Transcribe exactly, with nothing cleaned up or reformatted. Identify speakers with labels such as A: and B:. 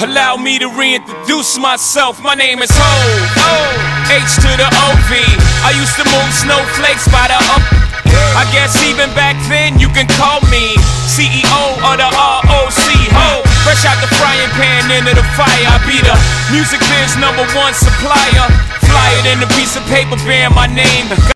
A: Allow me to reintroduce myself. My name is Ho, H to the O V. I used to move snowflakes by the up. I guess even back then you can call me C E O of the R O C. Ho, fresh out the frying pan into the fire. I be the music biz number one supplier. Fly it in a piece of paper bearing my name.